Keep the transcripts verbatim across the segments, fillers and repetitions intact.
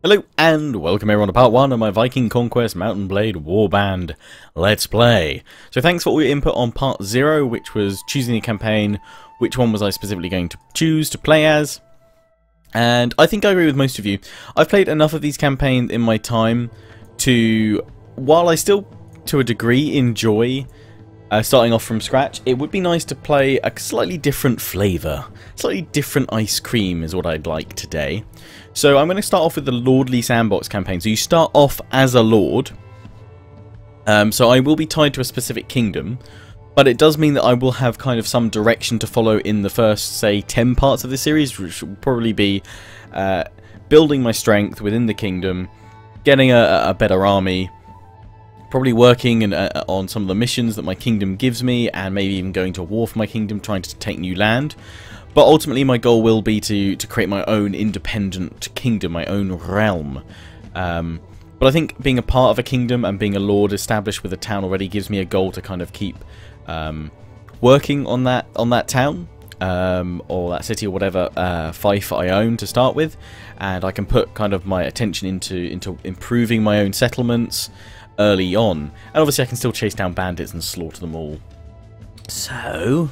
Hello and welcome everyone to part one of my Viking Conquest Mount & Blade Warband Let's Play. So thanks for all your input on part zero, which was choosing the campaign, which one was I specifically going to choose to play as. And I think I agree with most of you. I've played enough of these campaigns in my time to, while I still to a degree enjoy Uh, starting off from scratch, it would be nice to play a slightly different flavour. Slightly different ice cream is what I'd like today. So I'm going to start off with the Lordly Sandbox campaign. So you start off as a lord. Um, so I will be tied to a specific kingdom. But it does mean that I will have kind of some direction to follow in the first, say, ten parts of the series. Which will probably be uh, building my strength within the kingdom. Getting a, a better army. Probably working in, uh, on some of the missions that my kingdom gives me, and maybe even going to war for my kingdom, trying to take new land. But ultimately my goal will be to, to create my own independent kingdom, my own realm. Um, but I think being a part of a kingdom and being a lord established with a town already gives me a goal to kind of keep um, working on that, on that town. Um, or that city or whatever uh, fief I own to start with. And I can put kind of my attention into, into improving my own settlements early on, and obviously I can still chase down bandits and slaughter them all. So,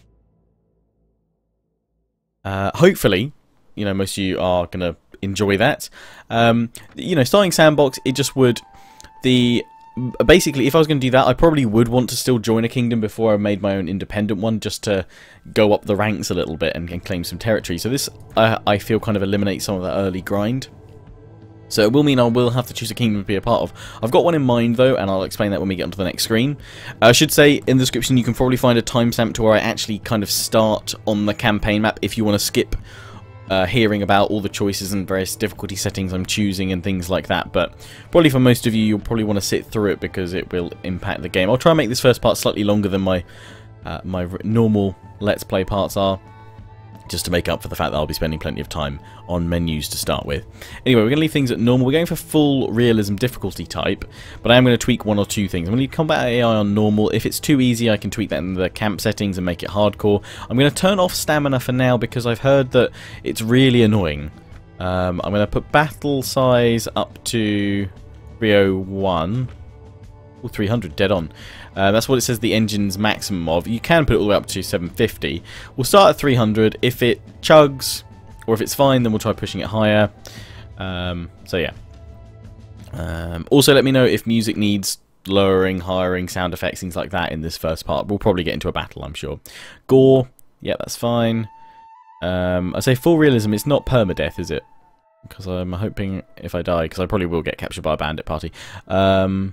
uh, hopefully, you know, most of you are going to enjoy that. Um, you know, starting Sandbox, it just would, the, basically, if I was going to do that, I probably would want to still join a kingdom before I made my own independent one, just to go up the ranks a little bit and, and claim some territory. So this, uh, I feel, kind of eliminates some of the early grind. So it will mean I will have to choose a kingdom to be a part of. I've got one in mind though, and I'll explain that when we get onto the next screen. I should say in the description you can probably find a timestamp to where I actually kind of start on the campaign map if you want to skip uh, hearing about all the choices and various difficulty settings I'm choosing and things like that. But probably for most of you, you'll probably want to sit through it because it will impact the game. I'll try and make this first part slightly longer than my, uh, my normal Let's Play parts are, just to make up for the fact that I'll be spending plenty of time on menus to start with. Anyway, we're going to leave things at normal. We're going for full realism difficulty type, but I am going to tweak one or two things. I'm going to leave combat A I on normal. If it's too easy, I can tweak that in the camp settings and make it hardcore. I'm going to turn off stamina for now because I've heard that it's really annoying. Um, I'm going to put battle size up to three oh one. Oh, three hundred, dead on. Uh, that's what it says the engine's maximum of. You can put it all the way up to seven fifty. We'll start at three hundred. If it chugs, or if it's fine, then we'll try pushing it higher. Um, so yeah. Um, also, let me know if music needs lowering, hiring, sound effects, things like that in this first part. We'll probably get into a battle, I'm sure. Gore, yeah, that's fine. Um, I say full realism, it's not permadeath, is it? Because I'm hoping if I die, because I probably will get captured by a bandit party. Um...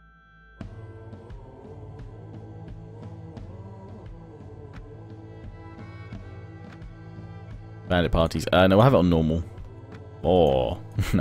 Bandit parties. Uh, no, we'll have it on normal. Or, no.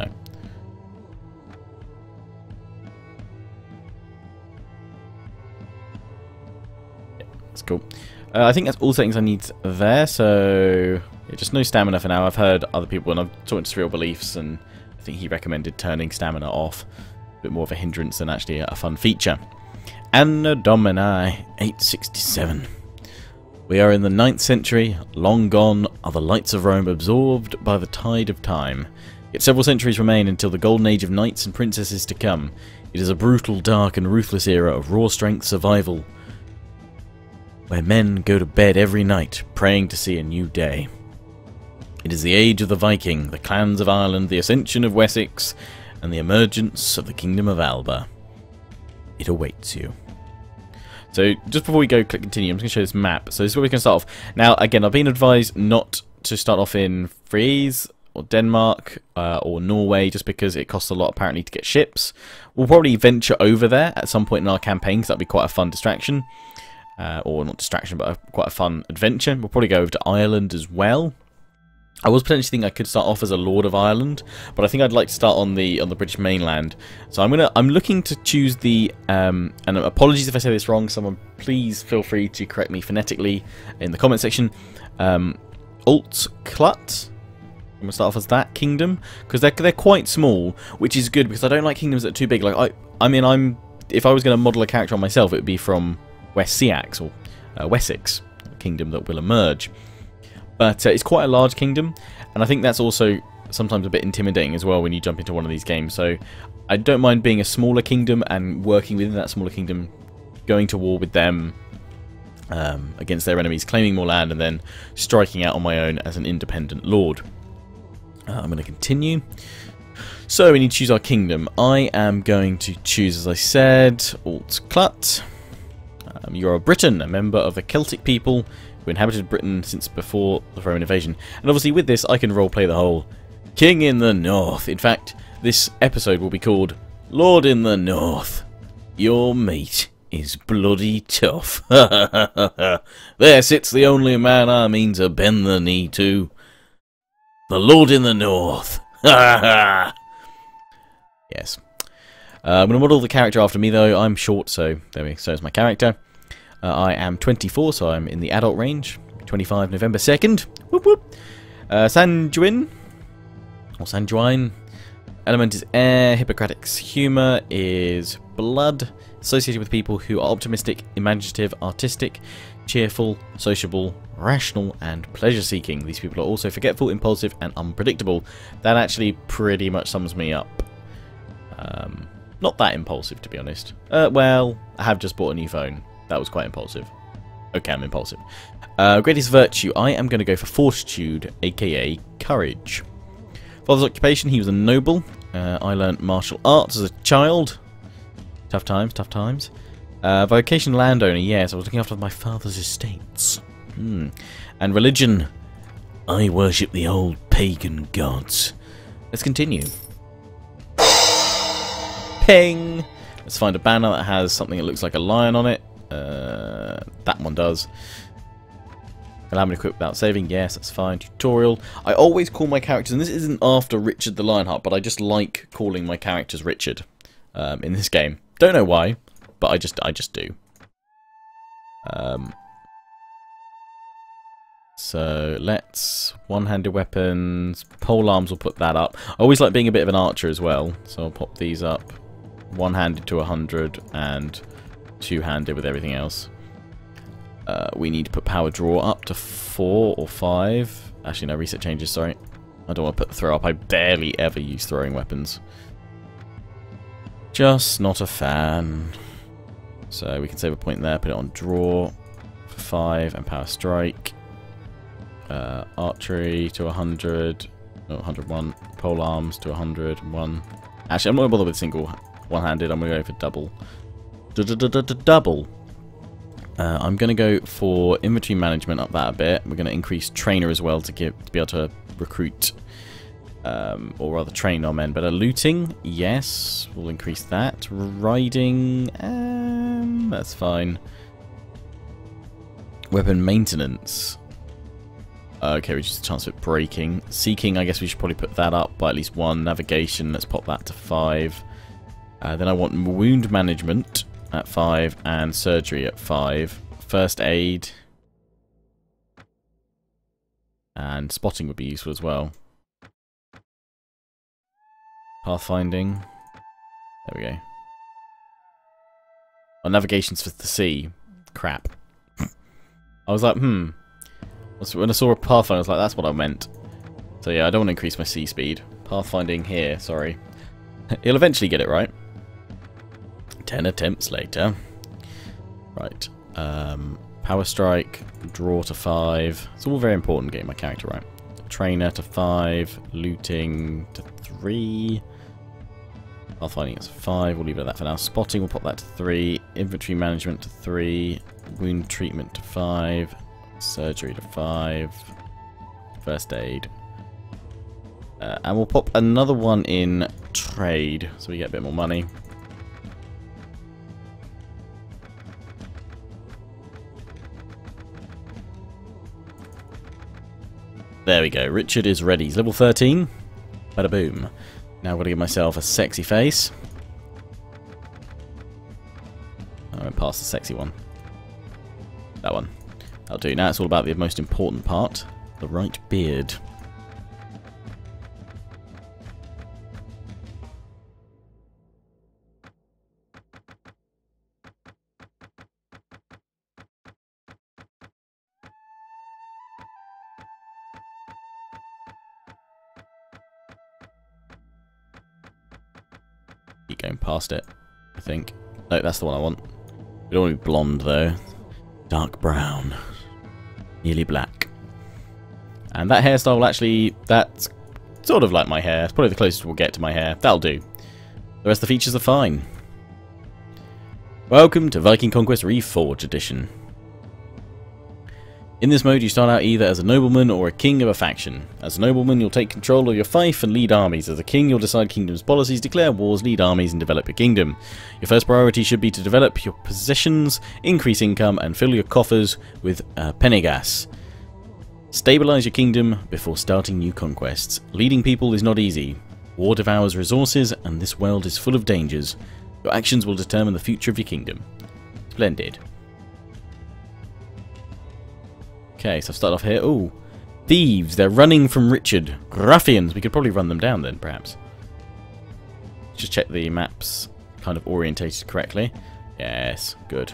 Yeah, that's cool. Uh, I think that's all settings I need there, so yeah, just no stamina for now. I've heard other people, and I've talked to Surreal Beliefs, and I think he recommended turning stamina off. A bit more of a hindrance than actually a fun feature. Anno Domini eight sixty-seven. We are in the ninth century, long gone are the lights of Rome absorbed by the tide of time. Yet several centuries remain until the golden age of knights and princesses to come. It is a brutal, dark and ruthless era of raw strength survival, where men go to bed every night praying to see a new day. It is the age of the Viking, the clans of Ireland, the ascension of Wessex, and the emergence of the kingdom of Alba. It awaits you. So, just before we go click continue, I'm just going to show this map. So this is where we can start off. Now, again, I've been advised not to start off in Frise, or Denmark, uh, or Norway, just because it costs a lot, apparently, to get ships. We'll probably venture over there at some point in our campaign, because that'll be quite a fun distraction. Uh, or not distraction, but a, quite a fun adventure. We'll probably go over to Ireland as well. I was potentially thinking I could start off as a Lord of Ireland, but I think I'd like to start on the on the British mainland. So I'm gonna I'm looking to choose the um, and apologies if I say this wrong. Someone please feel free to correct me phonetically in the comment section. Um, Alt-Clut. I'm gonna start off as that kingdom because they're they're quite small, which is good because I don't like kingdoms that are too big. Like I I mean I'm if I was gonna model a character on myself, it would be from West Seax or uh, Wessex, a kingdom that will emerge. But uh, it's quite a large kingdom, and I think that's also sometimes a bit intimidating as well when you jump into one of these games. So I don't mind being a smaller kingdom and working within that smaller kingdom, going to war with them um, against their enemies, claiming more land, and then striking out on my own as an independent lord. Uh, I'm going to continue. So we need to choose our kingdom. I am going to choose, as I said, Alt Clut. Um, you are a Briton, a member of the Celtic people who inhabited Britain since before the Roman invasion. And obviously with this I can roleplay the whole King in the North. In fact, this episode will be called Lord in the North. Your mate is bloody tough. There sits the only man I mean to bend the knee to. The Lord in the North. Yes. Uh, I'm going to model the character after me though. I'm short, so there we go. So is my character. Uh, I am twenty-four, so I'm in the adult range. twenty-five, November second. Whoop whoop. Uh, Sanjuin. Or Sanjuine. Element is air. Hippocratic's humour is blood. Associated with people who are optimistic, imaginative, artistic, cheerful, sociable, rational, and pleasure-seeking. These people are also forgetful, impulsive, and unpredictable. That actually pretty much sums me up. Um, not that impulsive, to be honest. Uh, well, I have just bought a new phone. That was quite impulsive. Okay, I'm impulsive. Uh, greatest virtue, I am going to go for fortitude, aka courage. Father's occupation, he was a noble. Uh, I learnt martial arts as a child. Tough times, tough times. Uh, vocation, landowner, yes, I was looking after my father's estates. Hmm. And religion, I worship the old pagan gods. Let's continue. Ping! Let's find a banner that has something that looks like a lion on it. Uh, that one does. Allow me to equip without saving. Yes, that's fine. Tutorial. I always call my characters, and this isn't after Richard the Lionheart, but I just like calling my characters Richard um, in this game. Don't know why, but I just I just do. Um, so let's one-handed weapons. Pole arms. Will put that up. I always like being a bit of an archer as well, so I'll pop these up. One-handed to a hundred and two-handed with everything else. Uh, we need to put power draw up to four or five. Actually, no, reset changes, sorry. I don't want to put the throw up. I barely ever use throwing weapons. Just not a fan. So we can save a point there, put it on draw for five and power strike. Uh, archery to one hundred. No, one hundred one. Pole arms to one hundred one. Actually, I'm not going to bother with single one-handed. I'm going to go for double. Double. Uh, I'm going to go for inventory management up that a bit. We're going to increase trainer as well to, give, to be able to recruit, um, or rather train our men better. Looting, yes, we'll increase that. Riding, um, that's fine. Weapon maintenance. Okay, we just a chance of breaking. Seeking, I guess we should probably put that up by at least one. Navigation, let's pop that to five. Uh, then I want wound management at five and surgery at five. First aid and spotting would be useful as well. Pathfinding. There we go. Oh, navigation's for the sea. Crap. I was like, hmm. When I saw a pathfinder, I was like, that's what I meant. So yeah, I don't want to increase my sea speed. Pathfinding here, sorry. He'll eventually get it right. Ten attempts later. Right. Um, power strike, draw to five. It's all very important getting my character right. Trainer to five, looting to three. Pathfinding is five, we'll leave it at that for now. Spotting, we'll pop that to three. Inventory management to three. Wound treatment to five. Surgery to five. First aid. Uh, and we'll pop another one in trade, so we get a bit more money. There we go. Richard is ready. He's level thirteen. Bada boom. Now I've got to give myself a sexy face. I went past the sexy one. That one. That'll do. Now it's all about the most important part. The right beard. going past it, I think. No, that's the one I want. We don't want to be blonde, though. Dark brown. Nearly black. And that hairstyle will actually... That's sort of like my hair. It's probably the closest we'll get to my hair. That'll do. The rest of the features are fine. Welcome to Viking Conquest Reforged Edition. In this mode, you start out either as a nobleman or a king of a faction. As a nobleman, you'll take control of your fief and lead armies. As a king, you'll decide kingdom's policies, declare wars, lead armies, and develop your kingdom. Your first priority should be to develop your possessions, increase income, and fill your coffers with uh, penegas. Stabilize your kingdom before starting new conquests. Leading people is not easy. War devours resources, and this world is full of dangers. Your actions will determine the future of your kingdom. Splendid. Okay, so I've started off here. Ooh, thieves. They're running from Richard. Ruffians. We could probably run them down then, perhaps. Just check the maps kind of orientated correctly. Yes, good.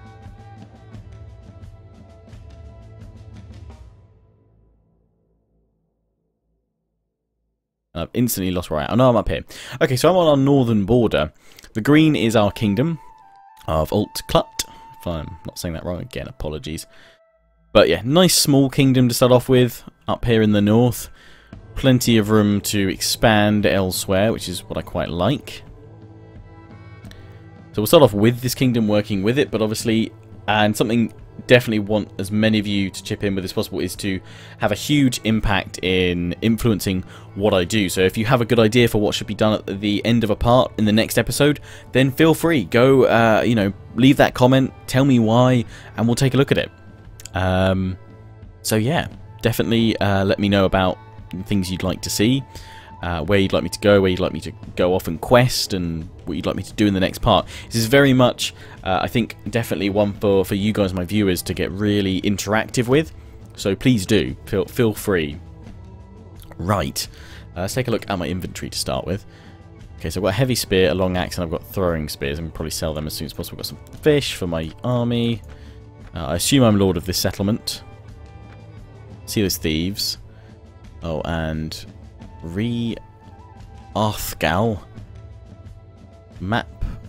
I've instantly lost where I am. Oh, no, I'm up here. Okay, so I'm on our northern border. The green is our kingdom of Alt-Klut. If I'm not saying that wrong again, apologies. But yeah, nice small kingdom to start off with, up here in the north. Plenty of room to expand elsewhere, which is what I quite like. So we'll start off with this kingdom, working with it, but obviously, and something definitely want as many of you to chip in with as possible, is to have a huge impact in influencing what I do. So if you have a good idea for what should be done at the end of a part in the next episode, then feel free, go, uh, you know, leave that comment, tell me why, and we'll take a look at it. Um, so yeah, definitely uh, let me know about things you'd like to see, uh, where you'd like me to go, where you'd like me to go off and quest, and what you'd like me to do in the next part. This is very much, uh, I think, definitely one for, for you guys, my viewers, to get really interactive with. So please do, feel, feel free. Right, uh, let's take a look at my inventory to start with. Okay, so I've got a heavy spear, a long axe, and I've got throwing spears. I can probably sell them as soon as possible. I've got some fish for my army. Uh, I assume I'm lord of this settlement. See those thieves. Oh, and Re Arthgal Map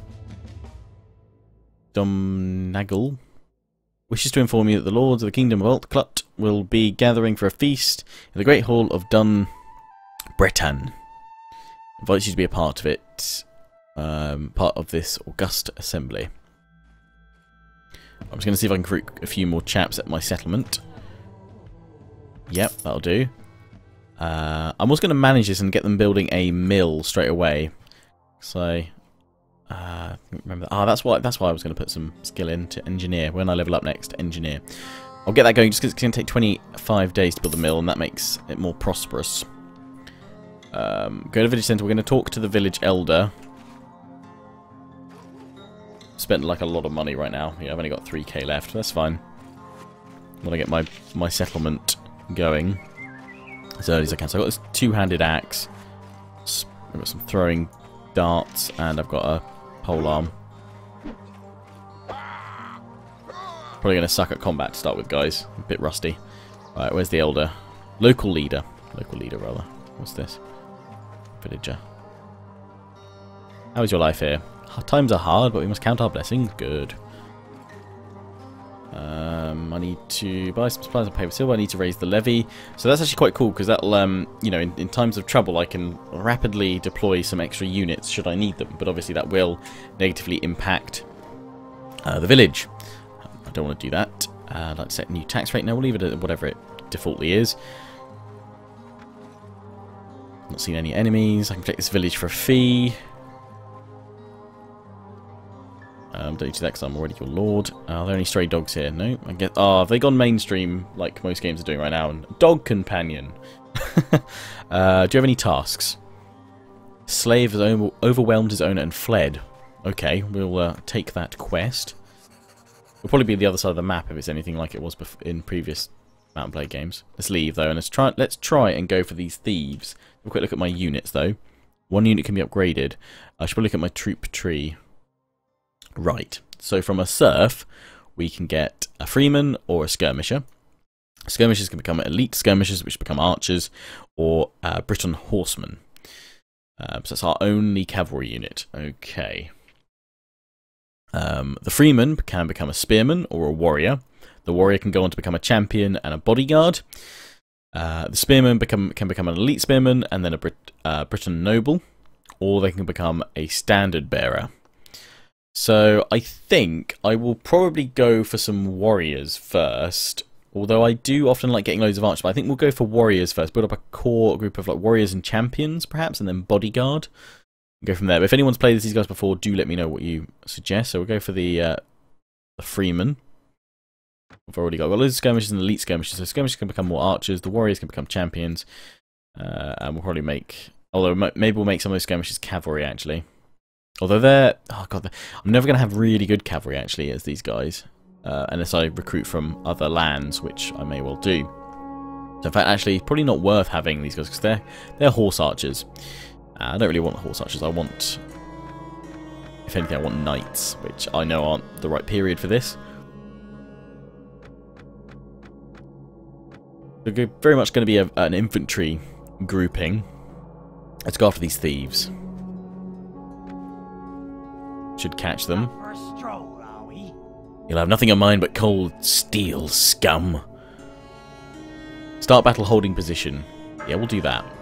Domnagel wishes to inform you that the lords of the kingdom of Alt-Klut will be gathering for a feast in the great hall of Dun Bretan. Invites you to be a part of it, um, part of this august assembly. I'm just going to see if I can recruit a few more chaps at my settlement. Yep, that'll do. Uh, I'm also going to manage this and get them building a mill straight away. So, uh, remember, ah, oh, that's why that's why I was going to put some skill into engineer when I level up next. Engineer. I'll get that going just because it's going to take twenty-five days to build the mill, and that makes it more prosperous. Um, go to the village centre. We're going to talk to the village elder. Spent like a lot of money right now. Yeah, I've only got three K left. That's fine. When I get my my settlement going as early as I can. So I've got this two-handed axe. I've got some throwing darts, and I've got a pole arm. Probably going to suck at combat to start with, guys. A bit rusty. Alright, where's the elder? Local leader. Local leader, rather. What's this? Villager. How is your life here? Times are hard, but we must count our blessings. Good. Um, I need to buy some supplies and pay with silver. I need to raise the levy. So that's actually quite cool, because that'll, um, you know, in, in times of trouble, I can rapidly deploy some extra units should I need them. But obviously that will negatively impact uh, the village. I don't want to do that. Uh, I'd like to set a new tax rate. Now we'll leave it at whatever it defaultly is. Not seen any enemies. I can protect this village for a fee. Um, don't do that because I'm already your lord. Uh, are there any stray dogs here? No. I get. Oh, have they gone mainstream like most games are doing right now? And dog companion. uh, do you have any tasks? Slave has over overwhelmed his owner and fled. Okay, we'll uh, take that quest. It'll probably be the other side of the map if it's anything like it was in previous Mount and Blade games. Let's leave though, and let's try. Let's try and go for these thieves. Have a quick look at my units though. One unit can be upgraded. I should probably look at my troop tree. Right, so from a serf, we can get a freeman or a skirmisher. Skirmishers can become elite skirmishers, which become archers, or uh, Briton horsemen. Uh, so that's our only cavalry unit. Okay. Um, the freeman can become a spearman or a warrior. The warrior can go on to become a champion and a bodyguard. Uh, the spearman become, can become an elite spearman and then a Brit uh, Briton noble. Or they can become a standard bearer. So I think I will probably go for some warriors first. Although I do often like getting loads of archers, but I think we'll go for warriors first. Build up a core group of like warriors and champions, perhaps, and then bodyguard. Go from there. But if anyone's played these guys before, do let me know what you suggest. So we'll go for the uh, the freeman. We've already got, got loads of skirmishes and elite skirmishes. So skirmishes can become more archers. The warriors can become champions. Uh, and we'll probably make... Although maybe we'll make some of those skirmishes cavalry, actually. Although they're... Oh, God. They're, I'm never going to have really good cavalry, actually, as these guys. Uh, unless I recruit from other lands, which I may well do. So, in fact, actually, probably not worth having these guys, because they're, they're horse archers. Uh, I don't really want horse archers. I want... If anything, I want knights, which I know aren't the right period for this. We're very much going to be a, an infantry grouping. Let's go after these thieves. Should catch them. You'll have nothing in mind but cold steel, scum. Start battle holding position. Yeah, we'll do that.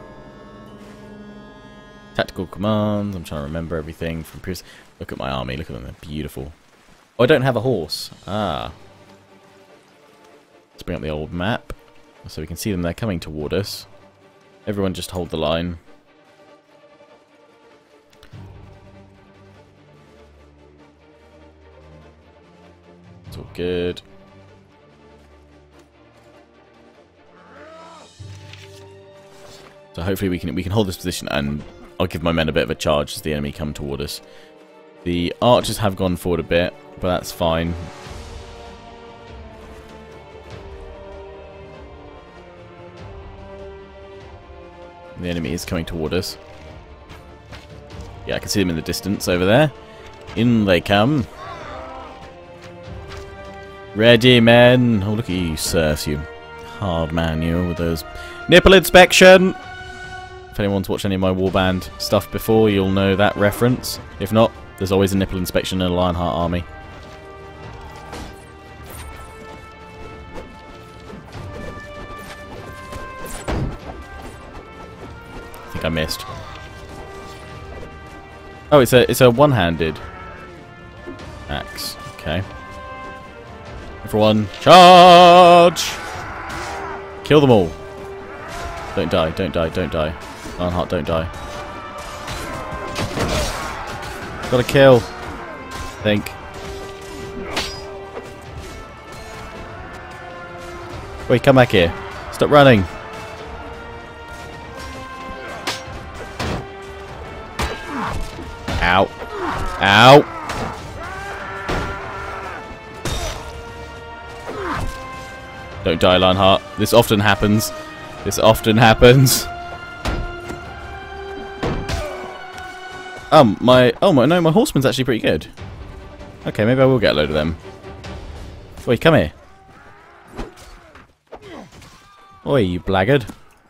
Tactical commands. I'm trying to remember everything from previous. Look at my army. Look at them. They're beautiful. Oh, I don't have a horse. Ah. Let's bring up the old map so we can see them. They're coming toward us. Everyone just hold the line. It's all good. So hopefully we can we can hold this position, and I'll give my men a bit of a charge as the enemy come toward us. The archers have gone forward a bit, but that's fine. The enemy is coming toward us. Yeah, I can see them in the distance over there. In they come. Ready, men. Oh, look at you, serfs, you hard man, you, with those nipple inspection. If anyone's watched any of my Warband stuff before, you'll know that reference. If not, there's always a nipple inspection in a Lionheart army. I think I missed. Oh, it's a it's a one-handed axe. Okay. Everyone, charge! Kill them all. Don't die, don't die, don't die. Lionheart, don't die. Gotta kill. I think. Wait, come back here. Stop running. Ow. Ow. Don't die, Lionheart. This often happens. This often happens. Um, my... Oh, my, no, my horseman's actually pretty good. Okay, maybe I will get a load of them. Oi, come here. Oi, you blackguard.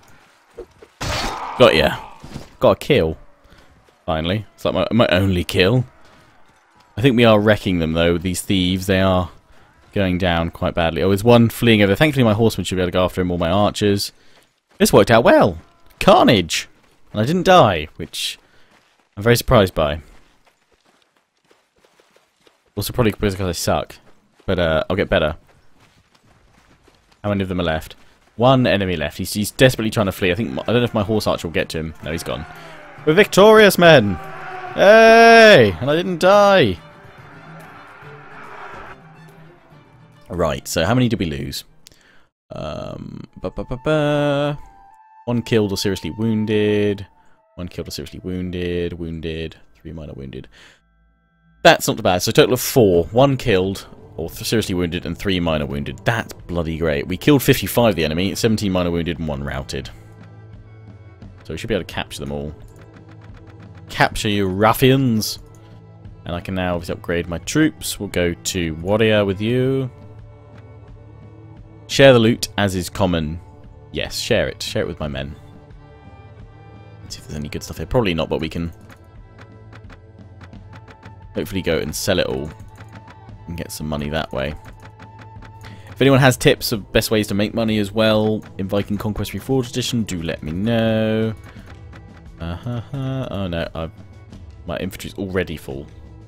Got ya. Got a kill. Finally. It's like my, my only kill. I think we are wrecking them, though. These thieves, they are going down quite badly. Oh, there's one fleeing over. Thankfully, my horseman should be able to go after him, all my archers. This worked out well. Carnage. And I didn't die, which I'm very surprised by. Also, probably because I suck. But uh, I'll get better. How many of them are left? One enemy left. He's, he's desperately trying to flee. I think I don't know if my horse archer will get to him. No, he's gone. We're victorious, men! Hey! And I didn't die! Right, so how many did we lose? Um, ba -ba -ba -ba. One killed or seriously wounded. One killed or seriously wounded. Wounded. Three minor wounded. That's not bad. So a total of four. One killed or seriously wounded and three minor wounded. That's bloody great. We killed fifty-five of the enemy, seventeen minor wounded and one routed. So we should be able to capture them all. Capture you ruffians! And I can now obviously upgrade my troops. We'll go to warrior with you. Share the loot as is common. Yes, share it. Share it with my men. Let's see if there's any good stuff here. Probably not, but we can hopefully go and sell it all and get some money that way. If anyone has tips of best ways to make money as well in Viking Conquest Reforged Edition, do let me know. Uh -huh -huh. Oh no, I've, my infantry's already full.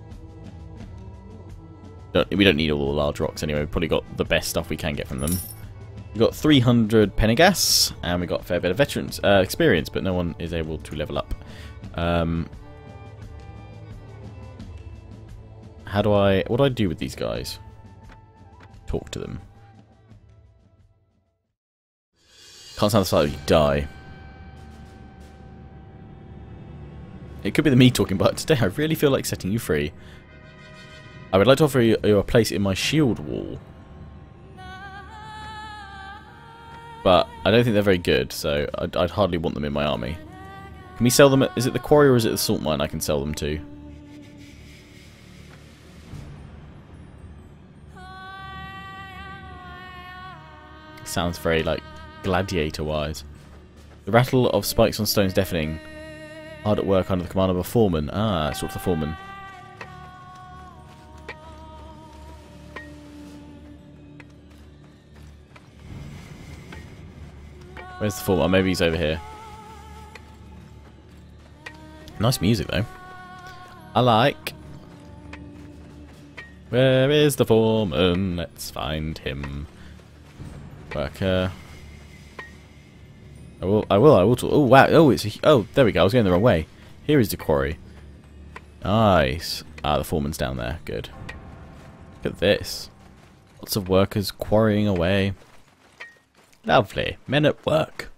Don't, we don't need all the large rocks anyway. We've probably got the best stuff we can get from them. We've got three hundred Pendergast, and we've got a fair bit of veterans uh, experience, but no one is able to level up. Um, how do I... What do I do with these guys? Talk to them. Can't stand the sight of you die. It could be the me talking, but today I really feel like setting you free. I would like to offer you a place in my shield wall. But I don't think they're very good, so I'd, I'd hardly want them in my army. Can we sell them at... Is it the quarry or is it the salt mine I can sell them to? Sounds very, like, gladiator-wise. The rattle of spikes on stones deafening. Hard at work under the command of a foreman. Ah, sort of the foreman. Where's the foreman? Oh, maybe he's over here. Nice music, though. I like. Where is the foreman? Let's find him. Worker. I will. I will. I will. Talk. Oh wow. Oh, it's. A, oh, there we go. I was going the wrong way. Here is the quarry. Nice. Ah, the foreman's down there. Good. Look at this. Lots of workers quarrying away. Lovely. Men at work.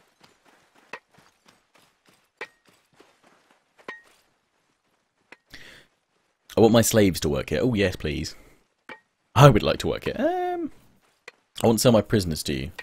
I want my slaves to work here. Oh yes, please. I would like to work here. Um, I want to sell my prisoners to you.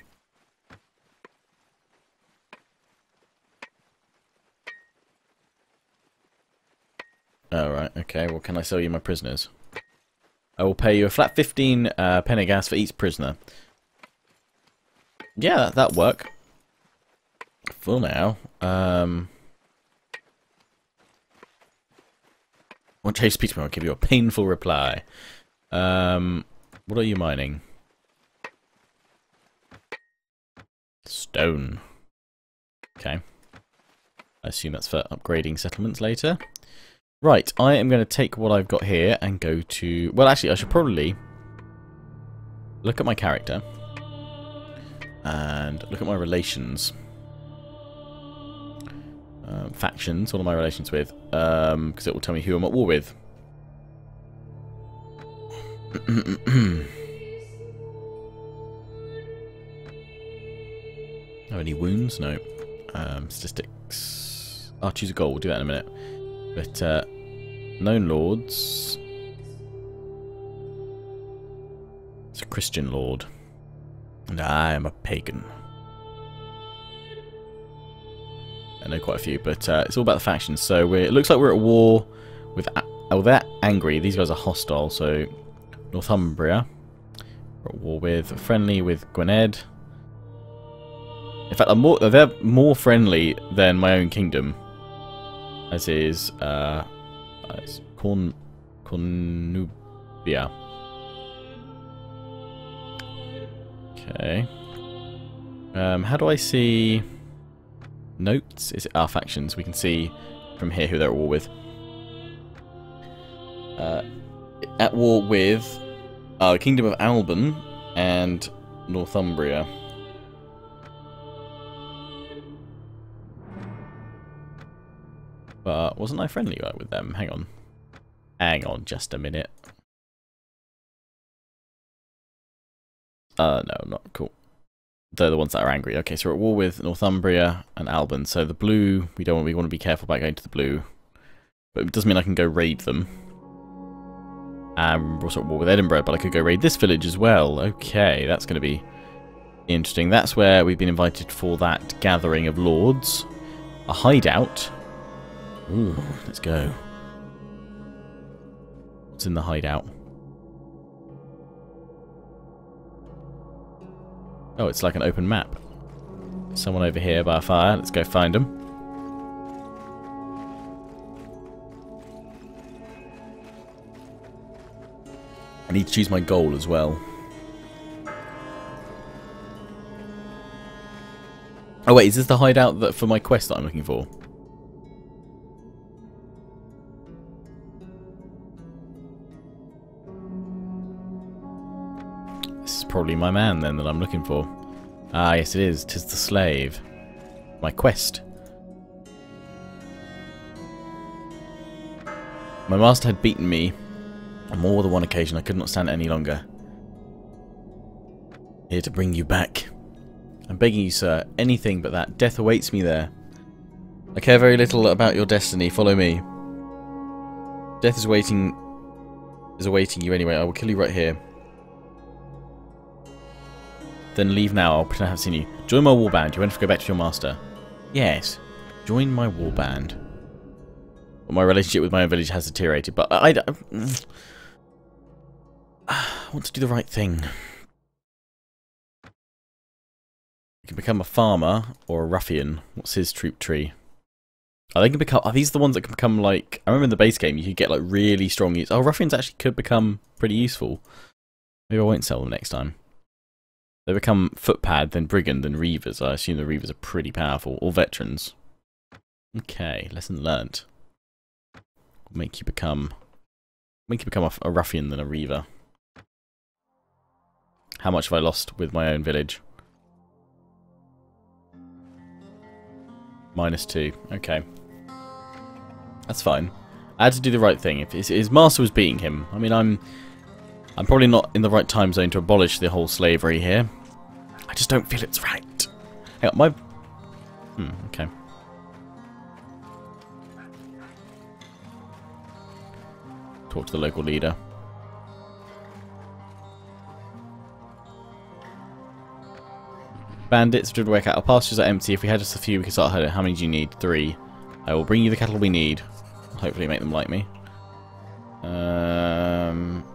Alright, okay, well can I sell you my prisoners? I will pay you a flat fifteen uh, Pendergast for each prisoner. Yeah, that, that'll work. For now. Um, won't chase speech, I'll give you a painful reply. Um, what are you mining? Stone. Okay. I assume that's for upgrading settlements later. Right, I am going to take what I've got here and go to... Well, actually, I should probably look at my character and look at my relations. Um, factions, what are my relations with? Because um, it will tell me who I'm at war with. Have any wounds? No. Um, statistics. I'll choose a goal. We'll do that in a minute. But uh, known lords. It's a Christian lord, and I am a pagan. I know quite a few, but uh, it's all about the factions. So we're, it looks like we're at war with. Oh, they're angry. These guys are hostile. So Northumbria, we're at war with. Friendly with Gwynedd. In fact, I'm more, they're more friendly than my own kingdom. As is uh, as Corn Cornubia. Okay. Um, how do I see notes? Is it our factions? We can see from here who they're at war with. Uh, at war with uh, the Kingdom of Alban and Northumbria. But wasn't I friendly with them? Hang on. Hang on just a minute. Uh, no, not cool. They're the ones that are angry. Okay, so we're at war with Northumbria and Alban. So the blue, we don't want, we want to be careful about going to the blue. But it doesn't mean I can go raid them. Um, we're also at war with Edinburgh, but I could go raid this village as well. Okay, that's going to be interesting. That's where we've been invited for that gathering of lords. A hideout. Ooh, let's go. What's in the hideout? Oh, it's like an open map. Someone over here by a fire. Let's go find them. need to choose my goal as well. Oh wait, is this the hideout that for my quest that I'm looking for? This is probably my man then that I'm looking for. Ah, yes it is. 'Tis the slave. My quest. My master had beaten me on more than one occasion. I could not stand it any longer. Here to bring you back. I'm begging you, sir, anything but that. Death awaits me there. I care very little about your destiny. Follow me. Death is waiting is awaiting you anyway. I will kill you right here. Then leave now. I'll pretend I haven't seen you. Join my warband. You won't have to go back to your master. Yes. Join my warband. Well, my relationship with my own village has deteriorated, but I, I, I want to do the right thing. You can become a farmer or a ruffian. What's his troop tree? Oh, they can become. Are these the ones that can become like? I remember in the base game you could get like really strong use. Oh, ruffians actually could become pretty useful. Maybe I won't sell them next time. They become footpad, then brigand, then reavers. I assume the reavers are pretty powerful. Or veterans. Okay, lesson learnt. Make you become, make you become a, a ruffian than a reaver. How much have I lost with my own village? Minus two. Okay, that's fine. I had to do the right thing. If his, his master was beating him, I mean, I'm, I'm probably not in the right time zone to abolish the whole slavery here. I just don't feel it's right. Hang on, my, hmm, okay. Talk to the local leader. Bandits, driven away cattle. Pastures are empty. If we had just a few, we could start herding. How many do you need? Three. I will bring you the cattle we need. Hopefully make them like me. Um...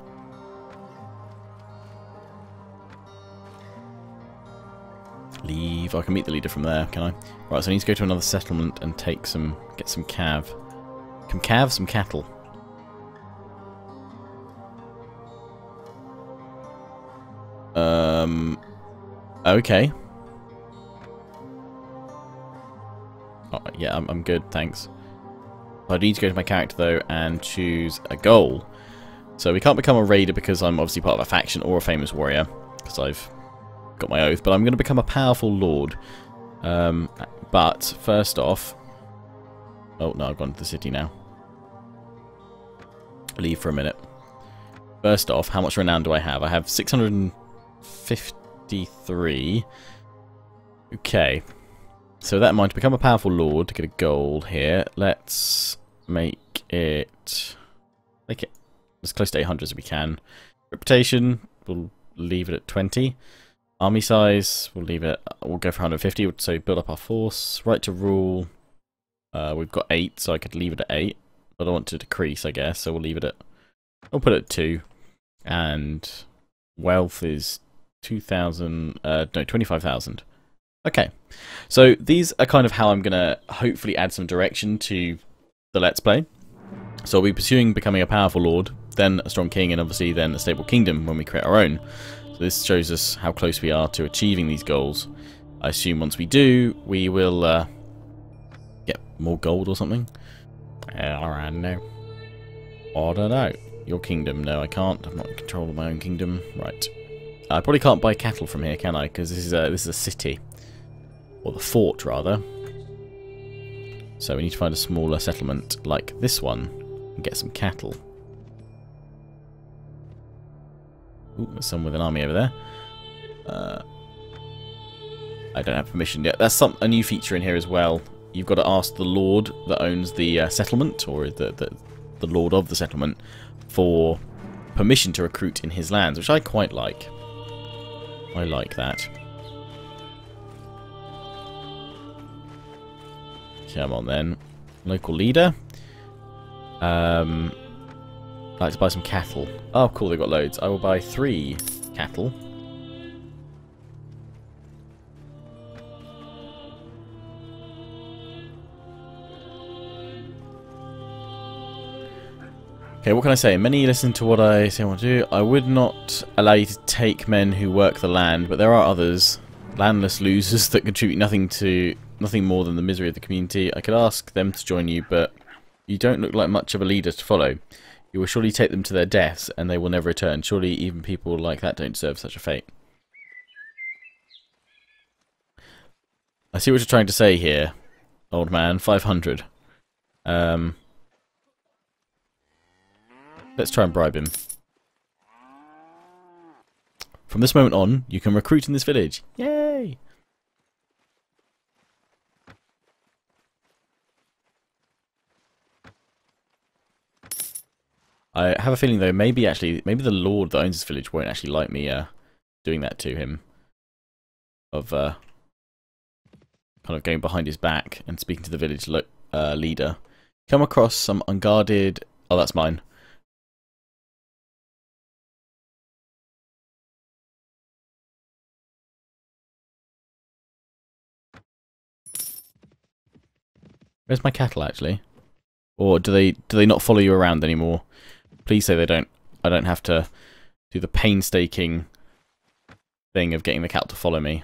Leave. I can meet the leader from there, can I? Right, so I need to go to another settlement and take some, get some cav. Some cav, some cattle. Um, okay. Oh, yeah, I'm, I'm good, thanks. I need to go to my character, though, and choose a goal. So we can't become a raider because I'm obviously part of a faction or a famous warrior, because I've got my oath, but I'm going to become a powerful lord. Um, but, first off... Oh, no, I've gone to the city now. Leave for a minute. First off, how much renown do I have? I have six hundred fifty-three. Okay. So that in mind, to become a powerful lord, to get a gold here, let's make it... Make it as close to eight hundred as we can. Reputation, we'll leave it at twenty. Army size, we'll leave it... We'll go for one hundred fifty, so build up our force. Right to rule, uh, we've got eight, so I could leave it at eight. But I want to decrease, I guess, so we'll leave it at... We'll put it at two. And wealth is two thousand... Uh, no, twenty-five thousand. Okay, so these are kind of how I'm going to hopefully add some direction to the Let's Play. So we'll be pursuing becoming a powerful lord, then a strong king, and obviously then a stable kingdom when we create our own. So this shows us how close we are to achieving these goals. I assume once we do, we will uh, get more gold or something. I don't know. I don't know. Your kingdom. No, I can't. I'm not in control of my own kingdom. Right. I probably can't buy cattle from here, can I? Because this is a this is a city. Or the fort, rather. So we need to find a smaller settlement like this one and get some cattle. Ooh, there's someone with an army over there. Uh, I don't have permission yet. That's some a new feature in here as well. You've got to ask the lord that owns the uh, settlement, or the, the the lord of the settlement, for permission to recruit in his lands, which I quite like. I like that. Come on then. Local leader. Um, I'd like to buy some cattle. Oh, cool, they've got loads. I will buy three cattle. Okay, what can I say? Many listen to what I say I want to do. I would not allow you to take men who work the land, but there are others. Landless losers that contribute nothing to nothing more than the misery of the community. I could ask them to join you, but you don't look like much of a leader to follow. You will surely take them to their deaths, and they will never return. Surely even people like that don't deserve such a fate. I see what you're trying to say here, old man. five hundred. Um... Let's try and bribe him. From this moment on, you can recruit in this village. Yay! I have a feeling though, maybe actually, maybe the lord that owns this village won't actually like me uh, doing that to him. Of uh, kind of going behind his back and speaking to the village lo uh, leader. Come across some unguarded... Oh, that's mine. Where's my cattle, actually? Or do they do they not follow you around anymore? Please say they don't. I don't have to do the painstaking thing of getting the cattle to follow me.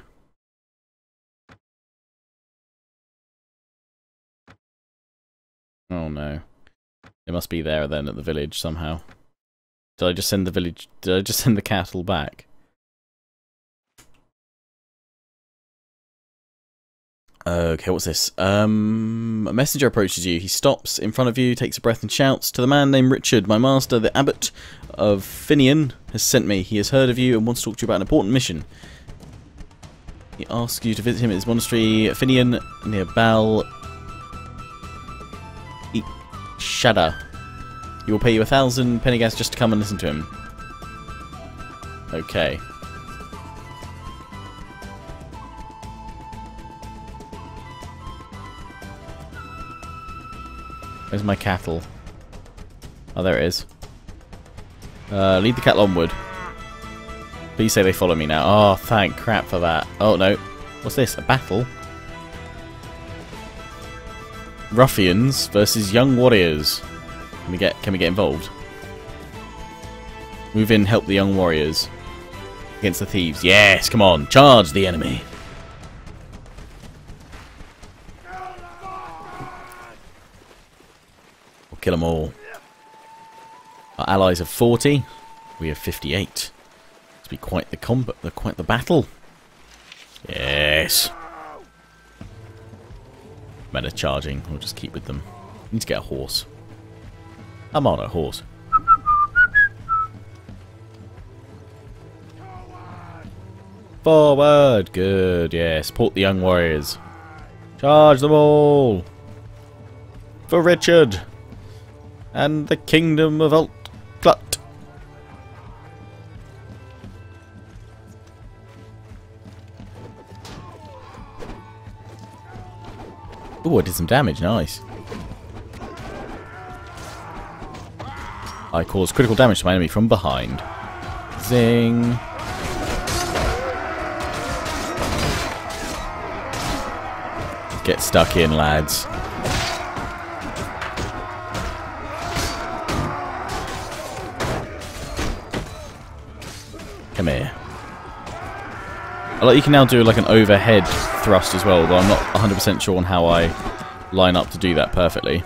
Oh no. It must be there then at the village somehow. Did I just send the village... Did I just send the cattle back? Okay, what's this? Um, a messenger approaches you. He stops in front of you, takes a breath and shouts, "To the man named Richard, my master, the abbot of Finian, has sent me. He has heard of you and wants to talk to you about an important mission. He asks you to visit him at his monastery, Finian, near Bal... Shada. He will pay you a thousand pennygas just to come and listen to him." Okay. Where's my cattle? Oh, there it is. Uh, lead the cattle onward. Please say they follow me now. Oh, thank crap for that. Oh, no. What's this? A battle? Ruffians versus young warriors. Can we get, can we get involved? Move in, help the young warriors. Against the thieves. Yes, come on. Charge the enemy. Kill them all. Our allies have forty. We have fifty-eight. It's be quite the combat, the quite the battle. Yes. Men are charging. We'll just keep with them. Need to get a horse. I'm on a horse. Forward. Good. Yeah. Support the young warriors. Charge them all. For Richard. And the kingdom of Altglut. Oh, I did some damage. Nice. I caused critical damage to my enemy from behind. Zing. Get stuck in, lads. Come here. I like you can now do like an overhead thrust as well, though I'm not one hundred percent sure on how I line up to do that perfectly.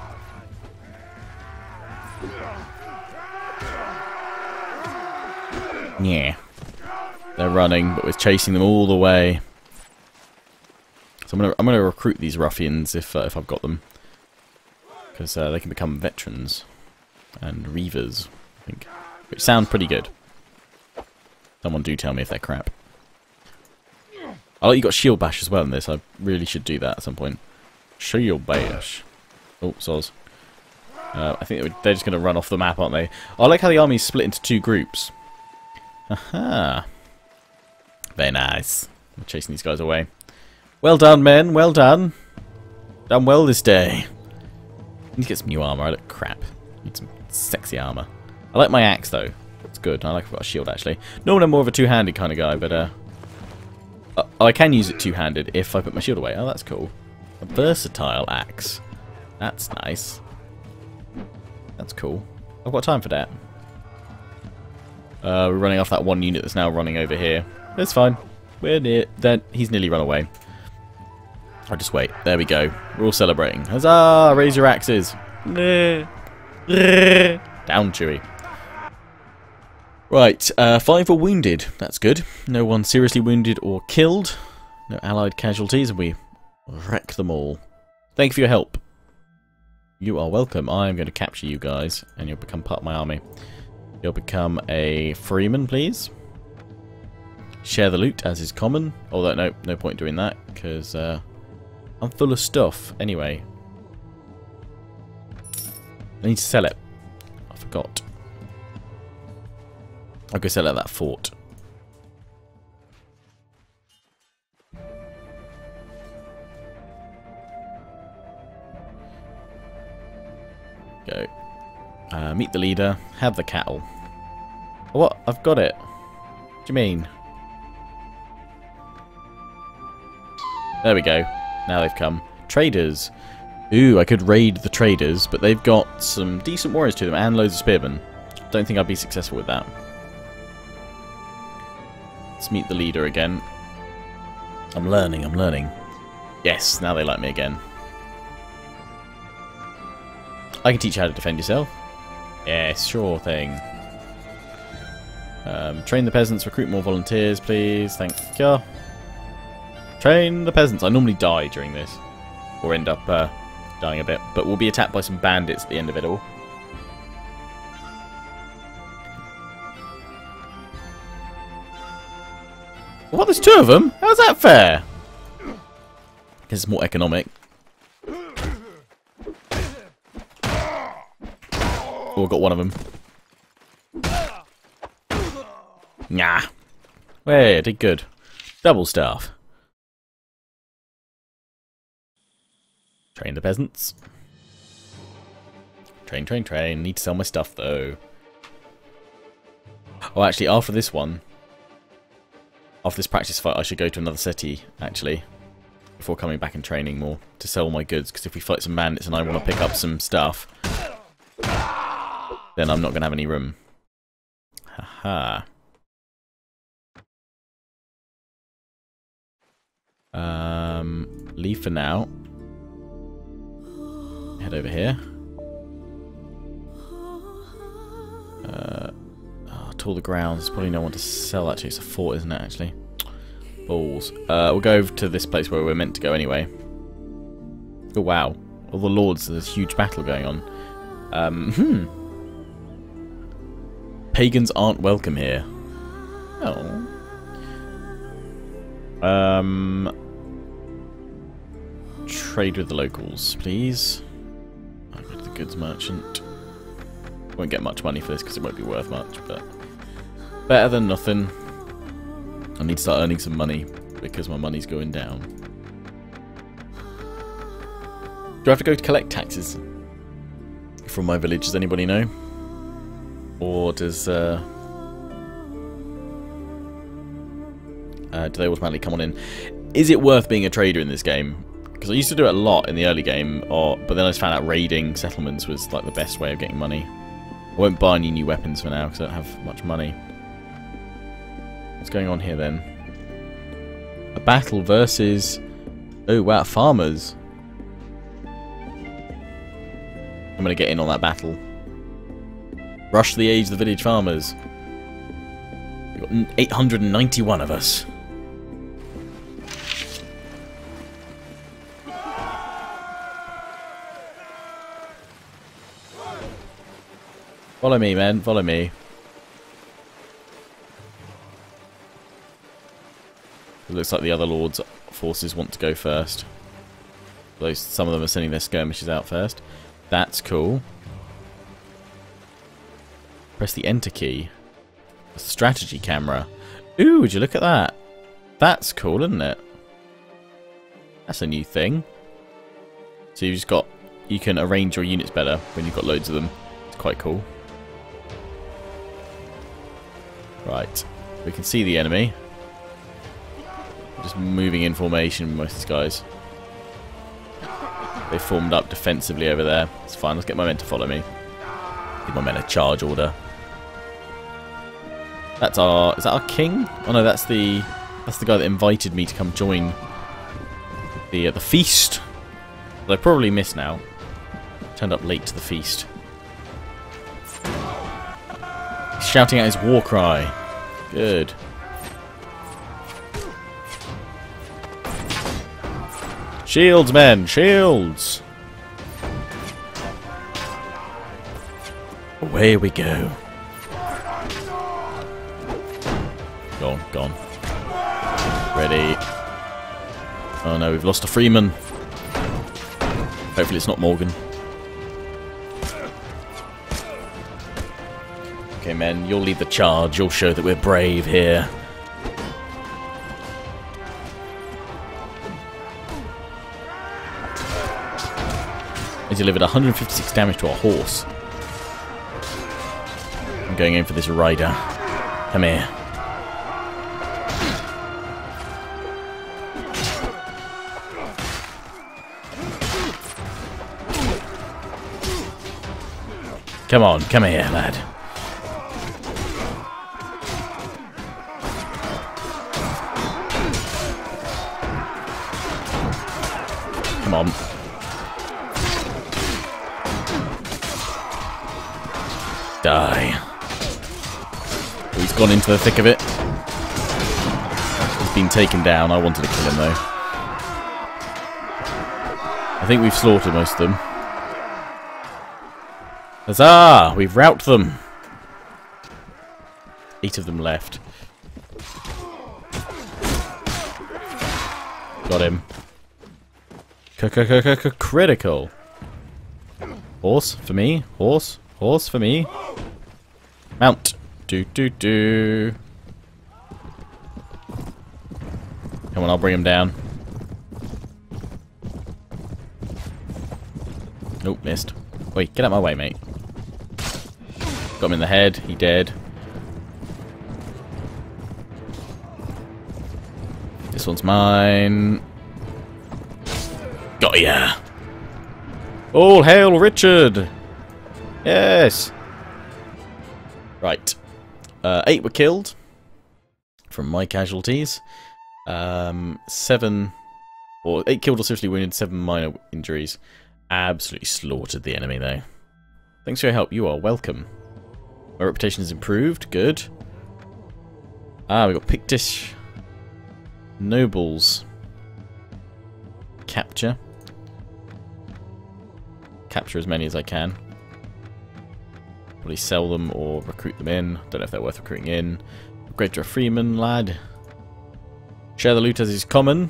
Yeah. They're running, but we're chasing them all the way. So I'm gonna I'm gonna recruit these ruffians if uh, if I've got them, because uh, they can become veterans and reavers, I think, which sound pretty good. Someone do tell me if they're crap. I like you got shield bash as well in this. I really should do that at some point. Shield bash. Oh, soz. Uh, I think they're just going to run off the map, aren't they? I like how the army's split into two groups. Aha. Very nice. I'm chasing these guys away. Well done, men. Well done. Done well this day. I need to get some new armor. I look crap. Need some sexy armor. I like my axe, though. It's good. I like I've got a shield, actually. Normally I'm more of a two-handed kind of guy, but uh, uh, I can use it two-handed if I put my shield away. Oh, that's cool. A versatile axe. That's nice. That's cool. I've got time for that. Uh, we're running off that one unit that's now running over here. It's fine. We're near. Then he's nearly run away. I'll just wait. There we go. We're all celebrating. Huzzah! Raise your axes. Down, Chewie. Right, uh, five are wounded. That's good. No one seriously wounded or killed. No allied casualties, and we wreck them all. Thank you for your help. You are welcome. I am going to capture you guys, and you'll become part of my army. You'll become a freeman, please. Share the loot, as is common. Although, no, no point doing that, because uh, I'm full of stuff. Anyway. I need to sell it. I forgot. I'll go sell it at that fort. Go. Uh, meet the leader. Have the cattle. What? I've got it. What do you mean? There we go. Now they've come. Traders. Ooh, I could raid the traders, but they've got some decent warriors to them and loads of spearmen. Don't think I'd be successful with that. Let's meet the leader again. I'm learning, I'm learning. Yes, now they like me again. I can teach you how to defend yourself. Yes, sure thing. Um, train the peasants, recruit more volunteers, please. Thank you. Train the peasants. I normally die during this. Or end up uh, dying a bit. But we'll be attacked by some bandits at the end of it all. What, there's two of them? How's that fair? Because it's more economic. Oh, I got one of them. Nah. Hey, I did good. Double staff. Train the peasants. Train, train, train. Need to sell my stuff, though. Oh, actually, after this one... After this practice fight, I should go to another city, actually. Before coming back and training more. To sell my goods, because if we fight some bandits and I want to pick up some stuff... Then I'm not going to have any room. Haha. Um, leave for now. Head over here. Uh, oh, tool the grounds. There's probably no one to sell, actually. It's a fort, isn't it, actually? Balls. Uh, we'll go over to this place where we're meant to go anyway. Oh, wow. All the lords, there's a huge battle going on. Um, hmm. Pagans aren't welcome here. Oh. Um... Trade with the locals, please. I'll go to the goods merchant. Won't get much money for this because it won't be worth much, but better than nothing. I need to start earning some money because my money's going down. Do I have to go to collect taxes from my village? Does anybody know? Or does uh, uh, do they automatically come on in? Is it worth being a trader in this game? Because I used to do it a lot in the early game, or but then I just found out raiding settlements was like the best way of getting money. I won't buy any new weapons for now because I don't have much money. What's going on here then? A battle versus... Oh wow, farmers. I'm going to get in on that battle. Rush to the aid of the village farmers. We've got eight hundred ninety-one of us. Follow me, man. Follow me. It looks like the other lords' forces want to go first. Though some of them are sending their skirmishers out first. That's cool. Press the enter key. A strategy camera. Ooh, would you look at that? That's cool, isn't it? That's a new thing. So you've just got... You can arrange your units better when you've got loads of them. It's quite cool. Right. We can see the enemy. Just moving in formation with most of these guys. They formed up defensively over there. It's fine. Let's get my men to follow me. Give my men a charge order. That's our... Is that our king? Oh no, that's the... That's the guy that invited me to come join the uh, the feast. That I probably missed now. Turned up late to the feast. He's shouting out his war cry. Good. Shields, men! Shields! Away we go. Gone, gone. Ready. Oh no, we've lost a Freeman. Hopefully it's not Morgan. Okay, men, you'll lead the charge. You'll show that we're brave here. He delivered one hundred fifty-six damage to our horse. I'm going in for this rider. Come here. Come on, come here, lad. Come on. Die. Oh, he's gone into the thick of it. He's been taken down. I wanted to kill him, though. I think we've slaughtered most of them. Huzzah! We've routed them. Eight of them left. Got him. Critical. Horse for me. Horse. Horse for me. Mount. Do do do. Come on, I'll bring him down. Nope, missed. Wait, get out of my way, mate. Got him in the head. He dead. This one's mine. Got ya. All hail Richard. Yes. Right. Uh, eight were killed from my casualties. Um, seven, or eight killed or seriously wounded. Seven minor injuries. Absolutely slaughtered the enemy, though. Thanks for your help. You are welcome. My reputation has improved. Good. Ah, we got Pictish nobles. Capture. Capture as many as I can. Probably sell them or recruit them in. Don't know if they're worth recruiting in. Upgrade to a freeman, lad. Share the loot as is common.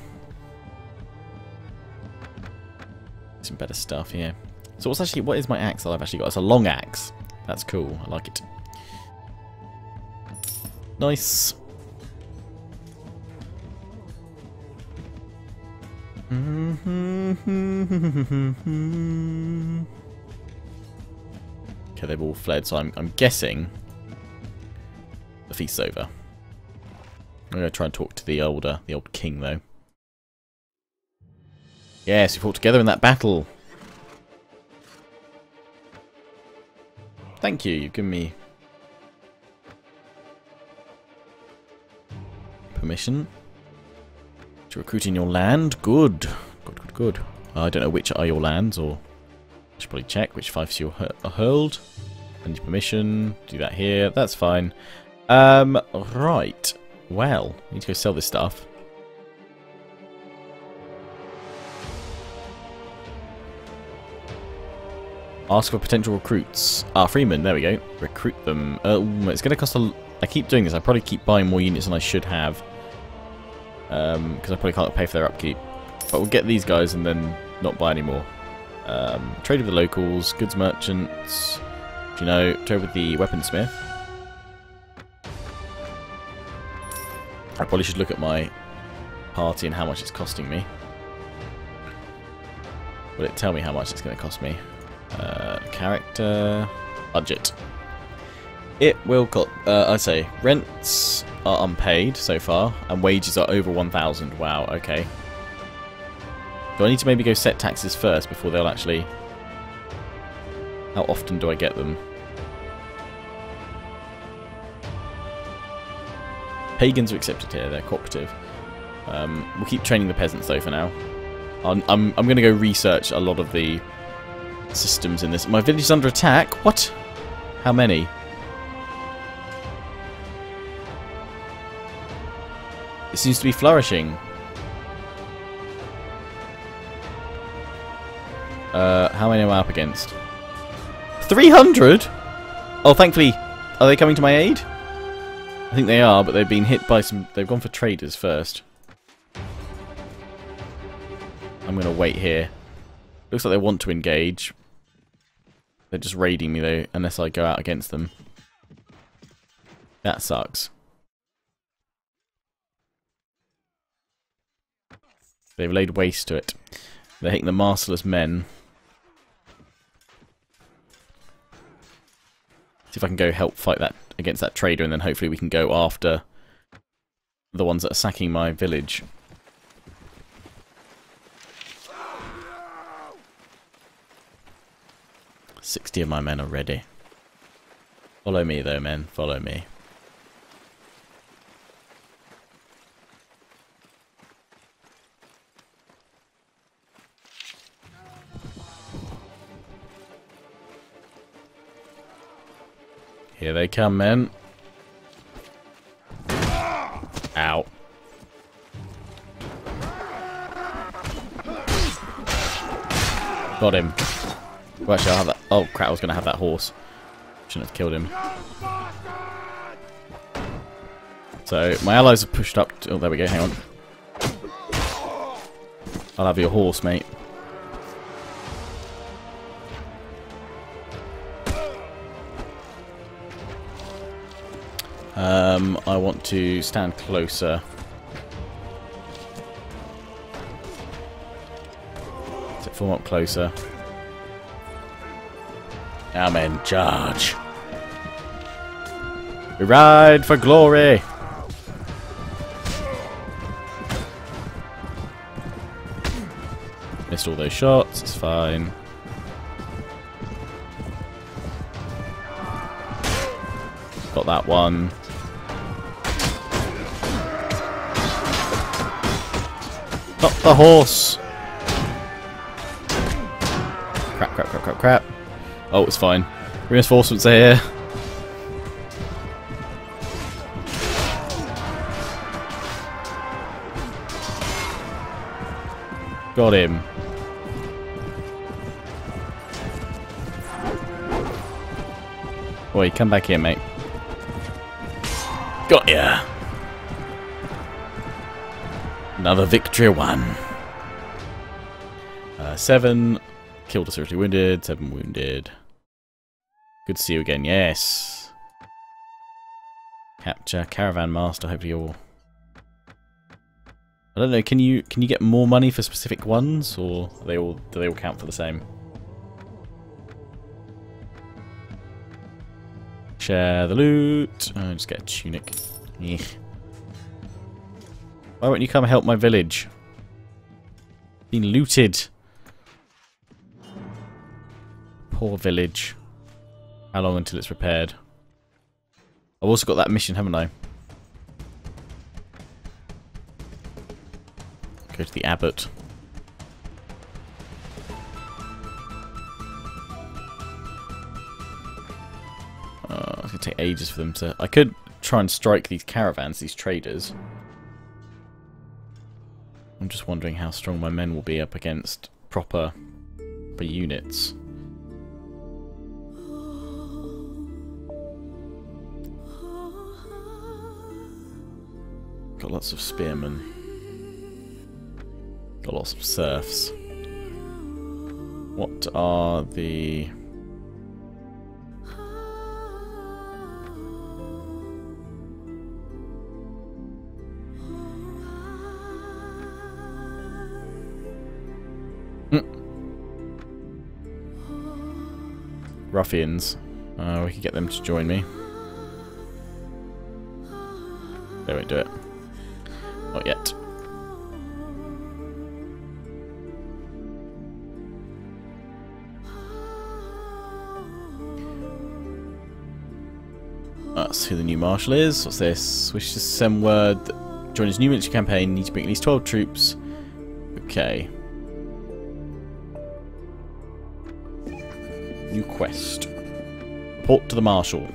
Some better stuff here. So what's actually, what is my axe that I've actually got? It's a long axe. That's cool. I like it. Nice. Okay, they've all fled, so I'm, I'm guessing the feast's over. I'm going to try and talk to the older, the old king, though. Yes, we fought together in that battle. Thank you, you've given me permission to recruit in your land. Good. Good, good, good. I don't know which are your lands, or I should probably check which fiefs you are hurled. I need permission. Do that here. That's fine. Um, right. Well, I need to go sell this stuff. Ask for potential recruits. Ah, Freeman, there we go. Recruit them. Uh, it's going to cost a... I keep doing this. I probably keep buying more units than I should have. Um, because I probably can't pay for their upkeep. But we'll get these guys and then not buy any more. Um, trade with the locals. Goods merchants. Do you know? Trade with the weaponsmith. I probably should look at my party and how much it's costing me. Will it tell me how much it's going to cost me? Uh, character budget. It will cost. Uh, I say rents are unpaid so far, and wages are over one thousand. Wow. Okay. Do I need to maybe go set taxes first before they'll actually? How often do I get them? Pagans are accepted here. They're cooperative. Um, we'll keep training the peasants though for now. I'm I'm, I'm going to go research a lot of the systems in this. My village is under attack. What? How many? It seems to be flourishing. Uh, how many am I up against? three hundred? Oh, thankfully, are they coming to my aid? I think they are, but they've been hit by some... They've gone for traders first. I'm going to wait here. Looks like they want to engage. They're just raiding me, though, unless I go out against them. That sucks. They've laid waste to it. They're hitting the masterless men. See if I can go help fight that against that trader, and then hopefully we can go after the ones that are sacking my village. Sixty of my men are ready. Follow me though, men. Follow me. Here they come, men. Ow. Got him. Well, actually, I'll have that. Oh, crap, I was going to have that horse. Shouldn't have killed him. So, my allies have pushed up. To, oh, there we go, hang on. I'll have your horse, mate. Um, I want to stand closer. So form up closer. Now men, charge. We ride for glory. Missed all those shots, it's fine. Got that one. Not the horse. Crap, crap, crap, crap, crap. Oh, it's fine. Reinforcements are here. Got him. Oi, come back here, mate. Got ya. Another victory won. Uh, seven. Killed a seriously wounded. Seven wounded. Good to see you again. Yes. Capture caravan master. Hopefully you're. I don't know. Can you can you get more money for specific ones, or are they all do they all count for the same? Share the loot. Oh, just get a tunic. Eek. Why won't you come help my village? Been looted. Poor village. How long until it's repaired? I've also got that mission, haven't I? Go to the abbot. Uh, it's going to take ages for them to... I could try and strike these caravans, these traders. I'm just wondering how strong my men will be up against proper, proper units. Got lots of spearmen. Got lots of serfs. What are the... Ruffians. Uh, we could get them to join me. They won't do it. Not yet. Uh, That's who the new marshal is. What's this? Wish to send word that join his new military campaign. Need to bring at least twelve troops. Okay. New quest. Report to the marshal.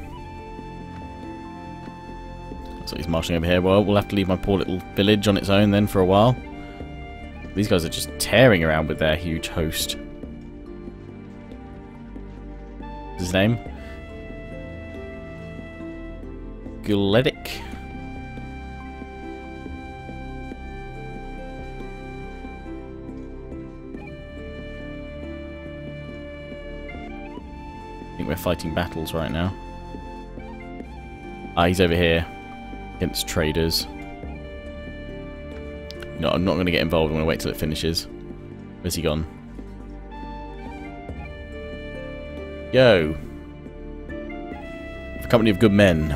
So he's marshalling over here. Well, we'll have to leave my poor little village on its own then for a while. These guys are just tearing around with their huge host. What's his name? Guledic. I think we're fighting battles right now. Ah, he's over here. Against traders. No, I'm not going to get involved. I'm going to wait till it finishes. Where's he gone? Yo! A company of good men.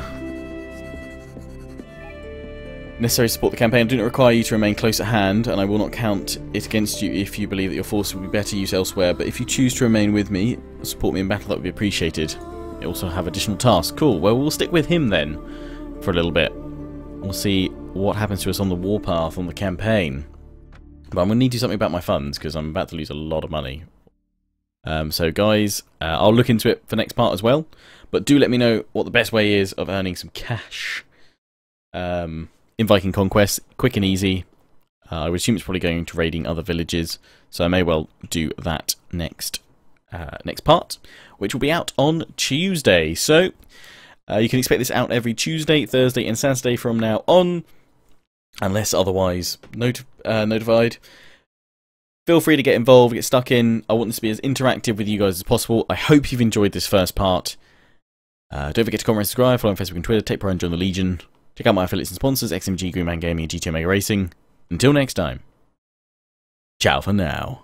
Necessary to support the campaign. I do not require you to remain close at hand, and I will not count it against you if you believe that your force will be better used elsewhere. But if you choose to remain with me, support me in battle, that would be appreciated. I also have additional tasks. Cool. Well, we'll stick with him then for a little bit. We'll see what happens to us on the warpath on the campaign. But I'm going to need to do something about my funds because I'm about to lose a lot of money. Um, so guys, uh, I'll look into it for next part as well. But do let me know what the best way is of earning some cash um, in Viking Conquest. Quick and easy. Uh, I would assume it's probably going to raiding other villages. So I may well do that next, uh, next part, which will be out on Tuesday. So Uh, you can expect this out every Tuesday, Thursday and Saturday from now on, unless otherwise not uh, notified. Feel free to get involved, get stuck in. I want this to be as interactive with you guys as possible. I hope you've enjoyed this first part. Uh, don't forget to comment and subscribe, follow on Facebook and Twitter, take part and join the Legion. Check out my affiliates and sponsors, X M G, Greenman Gaming and G T A Mega Racing. Until next time, ciao for now.